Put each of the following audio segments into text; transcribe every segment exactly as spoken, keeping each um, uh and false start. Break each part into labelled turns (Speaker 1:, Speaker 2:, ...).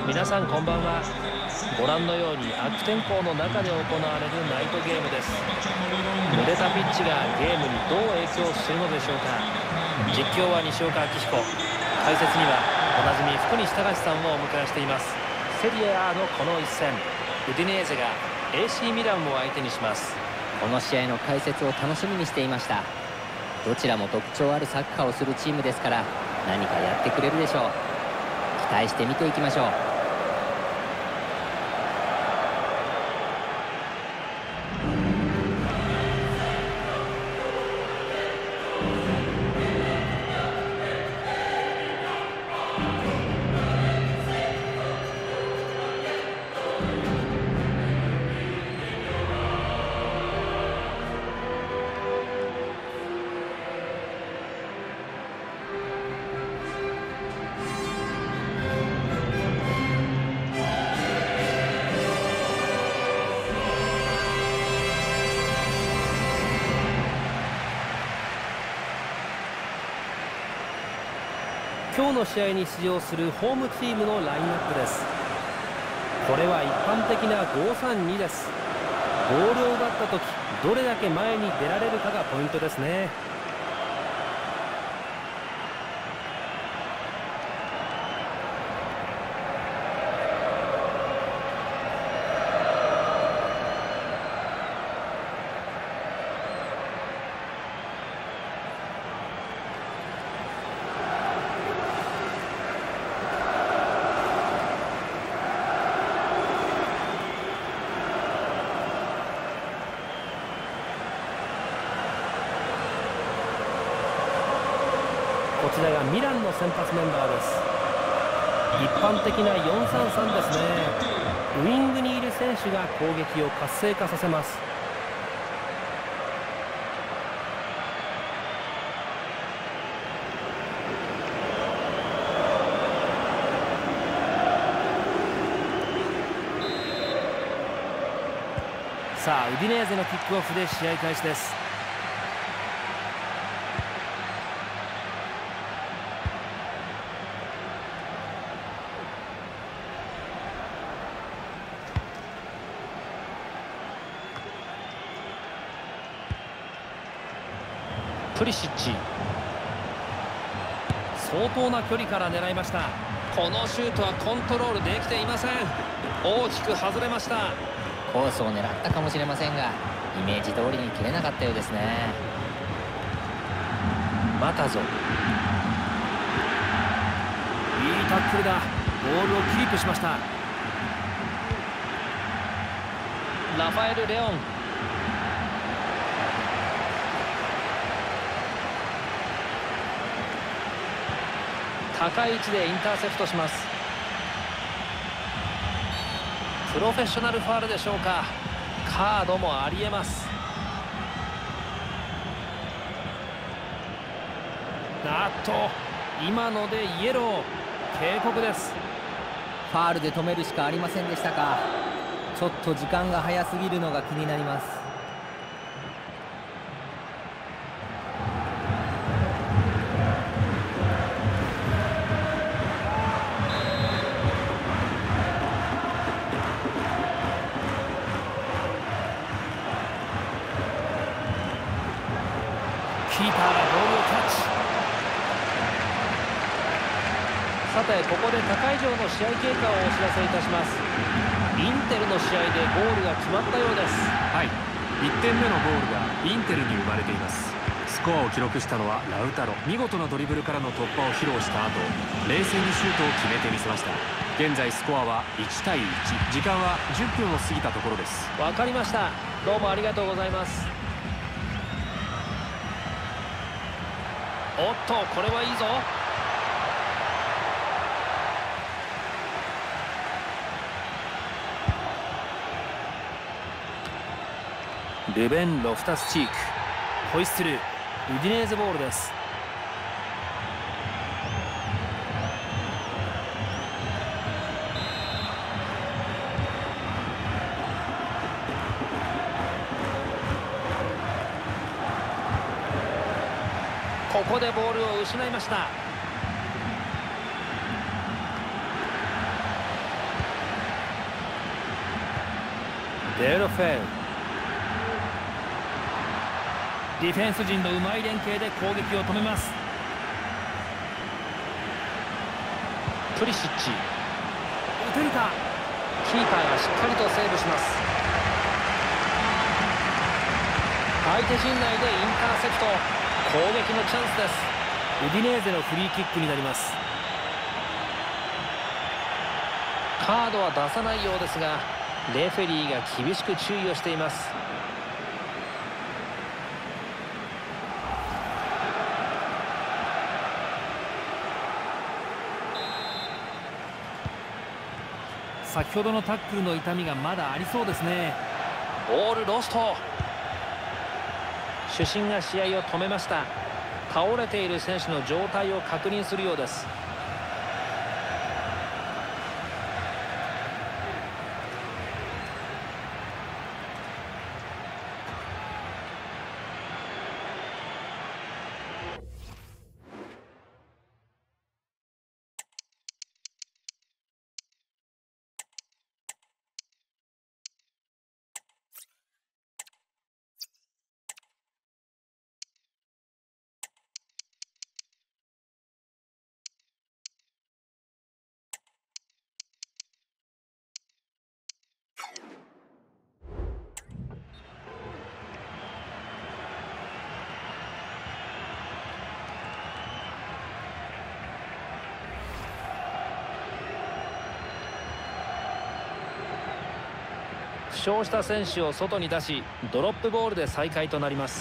Speaker 1: 皆さんこんばんは。ご覧のように悪天候の中で行われるナイトゲームです。濡れたピッチがゲームにどう影響するのでしょうか。実況は西岡明彦、解説にはおなじみ福西隆さんをお迎えしています。セリエ A のこの一戦、ウディネーゼが エーシー ミランを相手にします。
Speaker 2: この試合の解説を楽しみにしていました。どちらも特徴あるサッカーをするチームですから、何かやってくれるでしょう。期待して見ていきましょう。
Speaker 1: 今日の試合に出場するホームチームのラインナップです。これは一般的な ごさんに です。ボールを奪った時、どれだけ前に出られるかがポイントですね。こちらがミランの先発メンバーです。一般的な よんさんさん ですね。ウイングにいる選手が攻撃を活性化させます。さあ、ウディネーゼのキックオフで試合開始です。プリシッチ、相当な距離から狙いました。このシュートはコントロールできていません。大きく外れました。
Speaker 2: コースを狙ったかもしれませんが、イメージ通りに切れなかったようですね。
Speaker 1: またぞ、いいタックルだ。ボールをキープしました。ラファエル・レオン、高い位置でインターセプトします。プロフェッショナルファウルでしょうか。カードもありえます。あっと、今のでイエロー、警告です。
Speaker 2: ファールで止めるしかありませんでしたか。ちょっと時間が早すぎるのが気になります。
Speaker 1: キーパーがボールをキャッチ。さて、ここで他会場の試合経過をお知らせいたします。インテルの試合でゴールが決まったようです。
Speaker 3: はい、いってんめのゴールがインテルに生まれています。スコアを記録したのはラウタロ。見事なドリブルからの突破を披露した後、冷静にシュートを決めてみせました。現在スコアはいちたいいち、時間はじゅっぷんを過ぎたところです。
Speaker 1: わかりました。どうもありがとうございます。おっと、これはいいぞ。ルベン・ロフタスチーク、ホイッスル、ウディネーゼボールです。ここでボールを失いました。 デロフェル。ディフェンス陣のうまい連携で攻撃を止めます。プリシッチ、打てるか。キーパーがしっかりとセーブします。相手陣内でインターセプト。攻撃のチャンスです。ウディネーゼのフリーキックになります。カードは出さないようですが、レフェリーが厳しく注意をしています。先ほどのタックルの痛みがまだありそうですね。ボールロスト。主審が試合を止めました。倒れている選手の状態を確認するようです。負傷した選手を外に出し、ドロップボールで再開となります。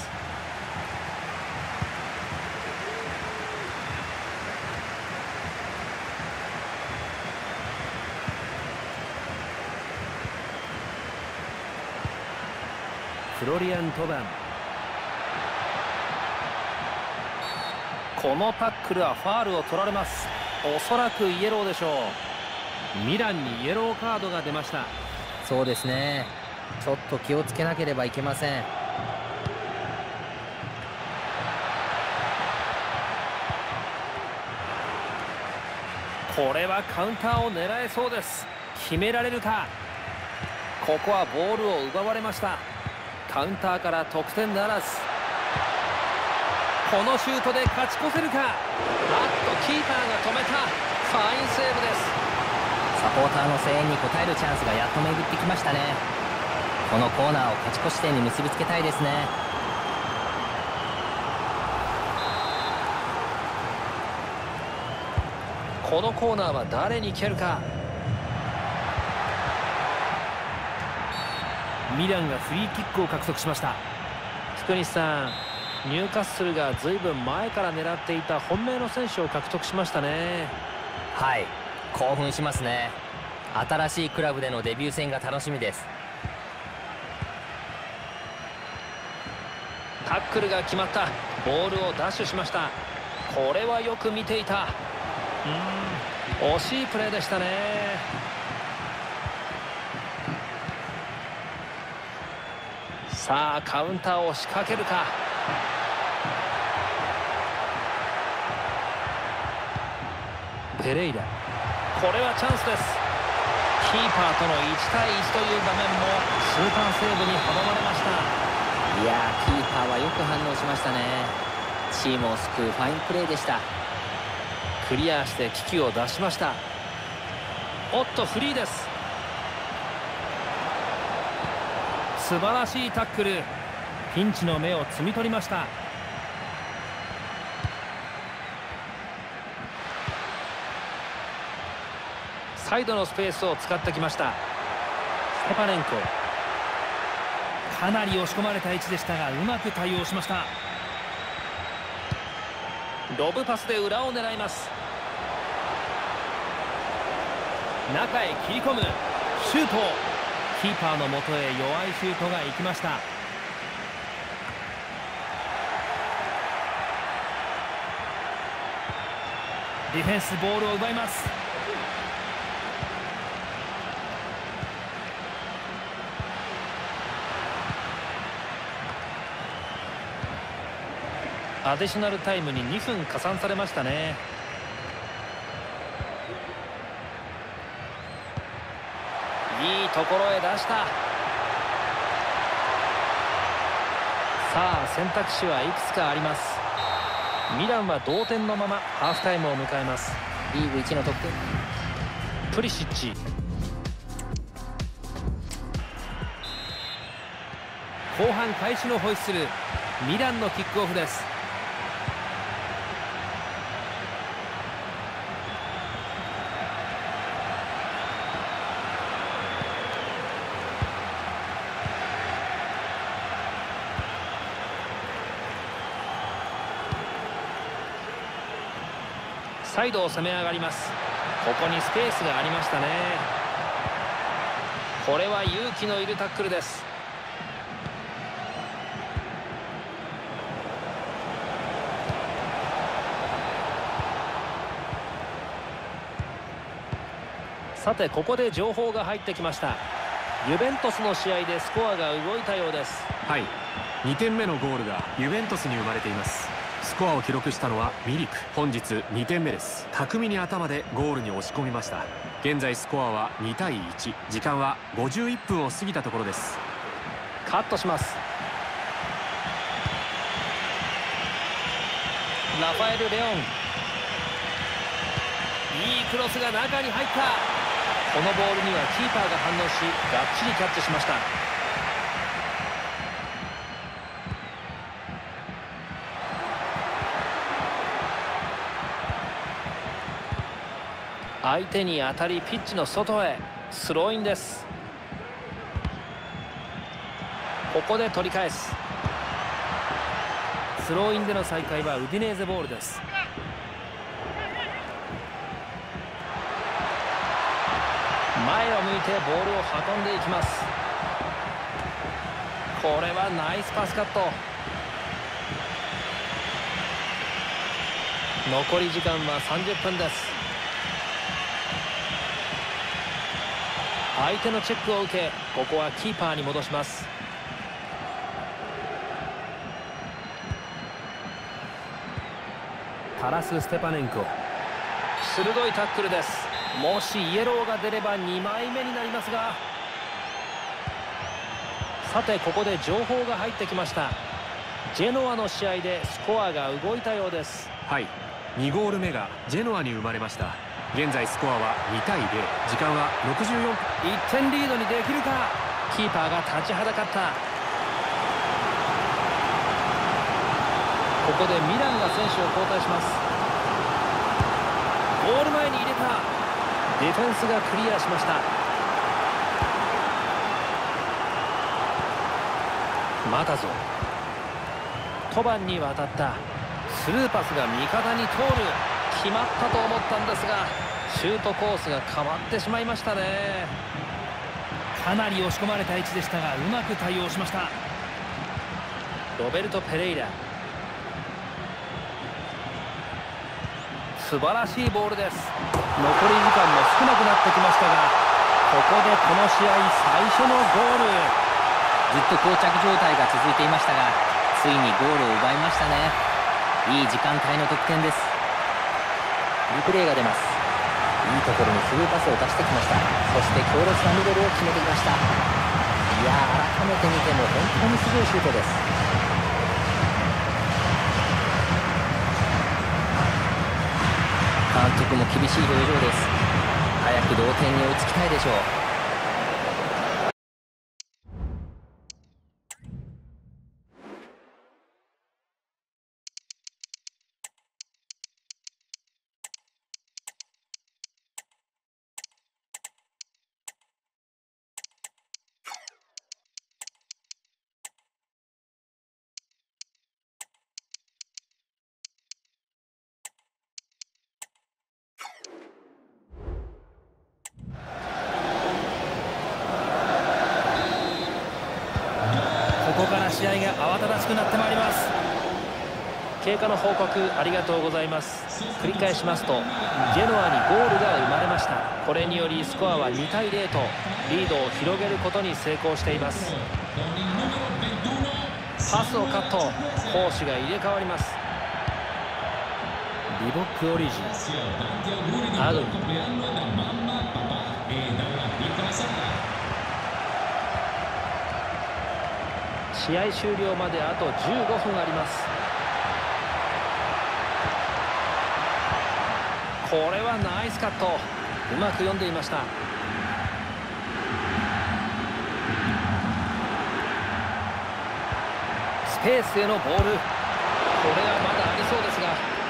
Speaker 1: フロリアン・トバン。このタックルはファールを取られます。おそらくイエローでしょう。ミランにイエローカードが出ました。
Speaker 2: そうですね、ちょっと気をつけなければいけません。
Speaker 1: これはカウンターを狙えそうです。決められるか。ここはボールを奪われました。カウンターから得点ならず。このシュートで勝ち越せるか。あっとキーパーが止めた。ファインセーブです。
Speaker 2: サポーターの声援に応えるチャンスがやっと巡ってきましたね。このコーナーを勝ち越し点に結びつけたいですね。
Speaker 1: このコーナーは誰に蹴るか。ミランがフリーキックを獲得しました。福西さん、ニューカッスルがずいぶん前から狙っていた本命の選手を獲得しましたね。
Speaker 2: はい、興奮しますね。新しいクラブでのデビュー戦が楽しみです。
Speaker 1: タックルが決まった。ボールをダッシュしました。これはよく見ていた。うーん、惜しいプレーでしたね。さあカウンターを仕掛けるか。ペレイラ、これはチャンスです。キーパーとのいちたいいちという場面もスーパーセーブに阻まれました。
Speaker 2: いやー、キーパーはよく反応しましたね。チームを救うファインプレーでした。
Speaker 1: クリアして危機を脱しました。おっとフリーです。素晴らしいタックル。ピンチの芽を摘み取りました。サイドのスペースを使ってきました。ステパレンコ、かなり押し込まれた位置でしたがうまく対応しました。ロブパスで裏を狙います。中へ切り込むシュート。キーパーの元へ弱いシュートが行きました。ディフェンスボールを奪います。アディショナルタイムににふん加算されましたね。いいところへ出した。 さあ選択肢はいくつかあります。ミランは同点のままハーフタイムを迎えます。
Speaker 2: リーグいちの得点。
Speaker 1: プリシッチ、後半開始のホイッスル。ミランのキックオフです。サイドを攻め上がります。ここにスペースがありましたね。これは勇気のいるタックルです。さてここで情報が入ってきました。ユベントスの試合でスコアが動いたようです。
Speaker 3: はい、にてんめのゴールがユベントスに生まれています。スコアを記録したのはミリク。本日にてんめです。巧みに頭でゴールに押し込みました。現在スコアはにたいいち、時間はごじゅういっぷんを過ぎたところです。
Speaker 1: カットします。ラファエル・レオン、いいクロスが中に入った。このボールにはキーパーが反応し、がっちりキャッチしました。相手に当たりピッチの外へ。スローインです。ここで取り返す。スローインでの再開はウディネーゼボールです。前を向いてボールを運んでいきます。これはナイスパスカット。残り時間はさんじゅっぷんです。相手のチェックを受け、ここはキーパーに戻します。タラス・ステパネンコ、鋭いタックルです。もしイエローが出ればにまいめになりますが、さてここで情報が入ってきました。ジェノアの試合でスコアが動いたようです。
Speaker 3: はい、にゴール目がジェノアに生まれました。現在スコアはにたいゼロ、時間はろくじゅうよんぷん。
Speaker 1: いってんリードにできるか。キーパーが立ちはだかった。ここでミランが選手を交代します。ゴール前に入れた。ディフェンスがクリアしました。またぞトバンに渡った。スルーパスが味方に通る。決まったと思ったんですが、シュートコースが変わってしまいましたね。かなり押し込まれた位置でしたが、うまく対応しました。ロベルト・ペレイラ、素晴らしいボールです。残り時間も少なくなってきましたが、ここでこの試合最初のゴール。
Speaker 2: ずっと膠着状態が続いていましたが、ついにゴールを奪いましたね。いい時間帯の得点です。リプレイが出ます。いいところにスルーパスを出してきました。そして強烈なミドルを決めてきました。いやー、改めて見ても本当にすごいシュートです。監督も厳しい表情です。早く同点に追いつきたいでしょう。
Speaker 1: ここから試合が慌ただしくなってまいります。経過の報告ありがとうございます。繰り返しますと、ジェノアにゴールが生まれました。これによりスコアはにたいゼロとリードを広げることに成功しています。パスをカット、攻守が入れ替わります。リボック・オリジン、アドニ、 試合終了まであとじゅうごふんあります。これはナイスカット、うまく読んでいました。スペースへのボール、これはまだありそうです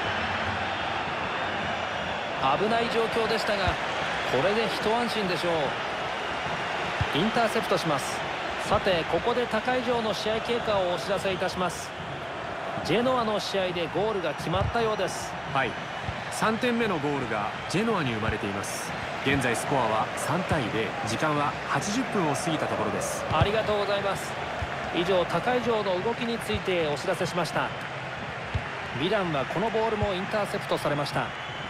Speaker 1: が、危ない状況でしたが、これで一安心でしょう。インターセプトします。さて、ここで他会場の試合経過をお知らせいたします。ジェノアの試合でゴールが決まったようです。
Speaker 3: はい、さんてんめのゴールがジェノアに生まれています。現在スコアはさんたいゼロ、時間ははちじゅっぷんを過ぎたところです。
Speaker 1: ありがとうございます。以上、他会場の動きについてお知らせしました。ミランはこのボールもインターセプトされました。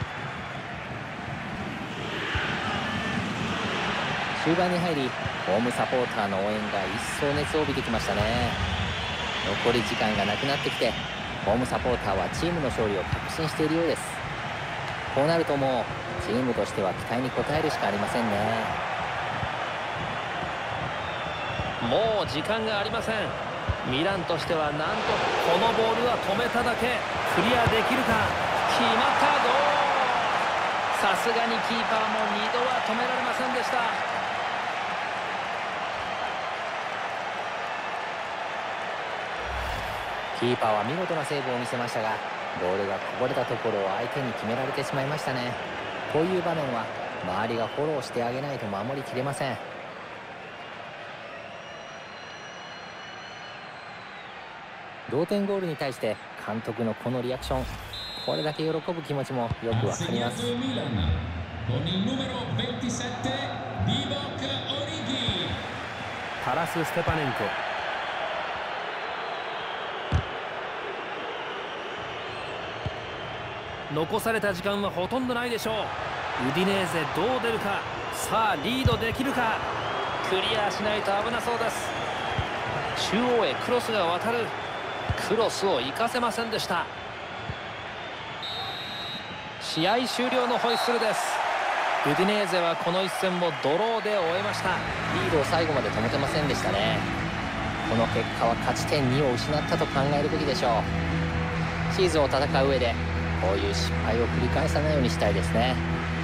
Speaker 2: 終盤に入り、ホームサポーターの応援が一層熱を帯びてきましたね。残り時間がなくなってきて、ホームサポーターはチームの勝利を確信しているようです。こうなるともうチームとしては期待に応えるしかありませんね。
Speaker 1: もう時間がありません。ミランとしてはなんとこのボールは止めただけ、クリアできるか。決まった、ゴール。さすがにキーパーもにどは止められませんでした。
Speaker 2: キーパーは見事なセーブを見せましたが、ボールがこぼれたところを相手に決められてしまいましたね。こういう場面は周りがフォローしてあげないと守りきれません。同点ゴールに対して監督のこのリアクション、これだけ喜ぶ気持ちもよくわかります。
Speaker 1: タラス・ステパネンコ、残された時間はほとんどないでしょう。ウディネーゼどう出るか。さあリードできるか。クリアしないと危なそうです。中央へクロスが渡る。クロスを生かせませんでした。試合終了のホイッスルです。ウディネーゼはこの一戦をドローで終えました。
Speaker 2: リードを最後まで止めてませんでしたね。この結果は勝ち点にを失ったと考えるべきでしょう。シーズンを戦う上でこういう失敗を繰り返さないようにしたいですね。